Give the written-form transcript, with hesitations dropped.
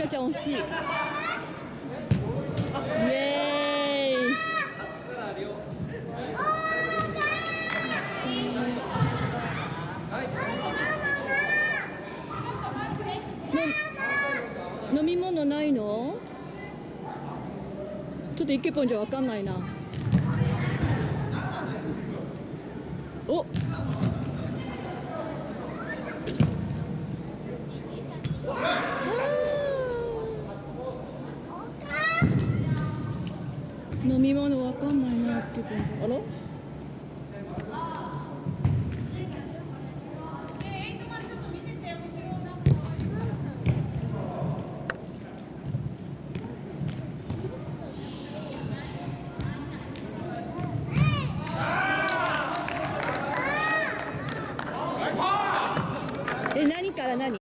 かちゃん惜しい。イエーイ。飲み物ないの？ちょっとイケポンじゃわかんないな。お。飲み物わかんないな、イケポンじゃ。あら？何から何？